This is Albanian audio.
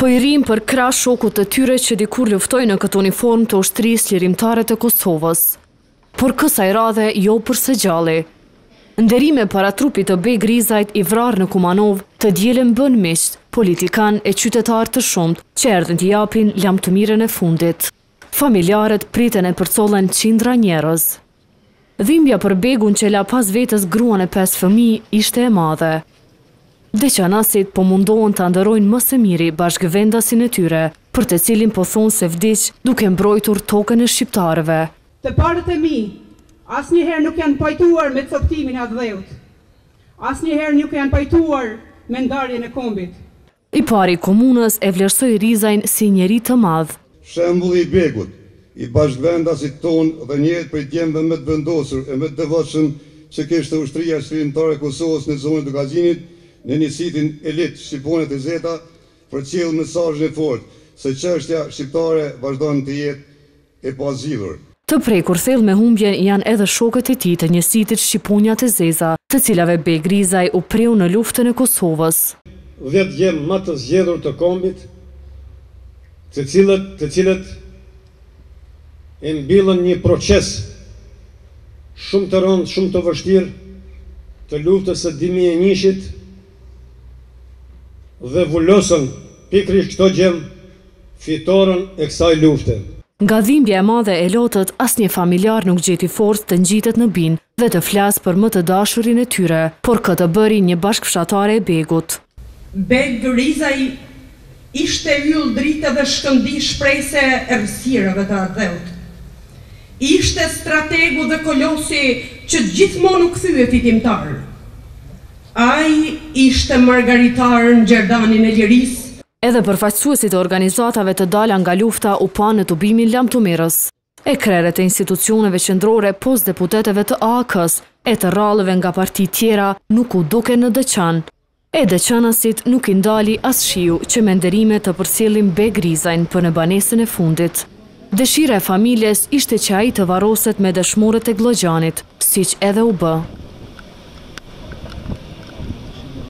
Po i rrim për krah shokut të tyre që dikur luftoi në këtë uniform të ushtrisë lirimtare të Kosovës. Por kësaj radhe jo përse gjalli. Nderime para trupit të Beg Rizajt i vrarë në Kumanov, të dielën bën miq, politikan e qytetar të shumt që erdhën t'i japin lamtëmirën e fundit. Familjarët priten e përcollen qindra njerëz. Dhimbja për Begun që la pas vetës gruan e 5 fëmijë ishte e madhe. Deqanasit po mundohen të ndërojnë më së miri bashkëvendasin e tyre, për të cilin po thonë se vdiq duke mbrojtur tokën e shqiptarëve. Të parët e mi, asnjëherë nuk janë pajtuar me coptimin e atë dheut. Asnjëherë nuk janë pajtuar me ndarjen e kombit. I pari komunës e vlerësoi Rizajn si njeri të madh. Shembulli i Begut, i bashkëvendasit tonë dhe njëhet për djemve më të vendosur e më të devotshëm që kishte ushtria shkrimtare e Kosovës në zonën e Gazinit, në një sitin elit shqiponet e zeta për cilë mesazhin e fortë se çështja shqiptare vazhdon të jetë e pazhillur. Të prekur thellë me humbje janë edhe shokët e tij të njësitit Shqiponjat e Zeza, të cilave Beg Rizaj u preu në luftën e Kosovës. 10 djem më të zgjedhur të kombit, të cilët e mbillën një proces shumë të rëndë, shumë të vështirë të luftës së 2001-shit dhe vullosën pikërisht këto gjem fitoren e kësaj lufte. Nga dhimbja e madhe e lotët, asnjë familjar nuk gjeti forcë të ngjitet në binë dhe të flasë për më të dashurin e tyre, por këtë bëri një bashkëfshatare e Begut. Beg Rizaj ishte yll dritë dhe shkëndi shprehse e errësirave të ardheut. Ishte strategu dhe kolosi që gjithmonë u kthye fitimtar. Ai ishte margaritar në Gjerdanin e Lirisë. Edhe përfaqësuesit e organizatave të dala nga lufta u panë në tubimin lamtumirës. E krerët e institucioneve qendrore pos deputeteve të AK-s e të rrallëve nga parti tjera nuk u duke në Deçan. E deçanasit nuk i ndali as shiu që me nderime të përcjellin Beg Rizajn për në banesën e fundit. Dëshira e familjes ishte që ai të varroset me dëshmorët e Glogjanit, siç edhe u bë.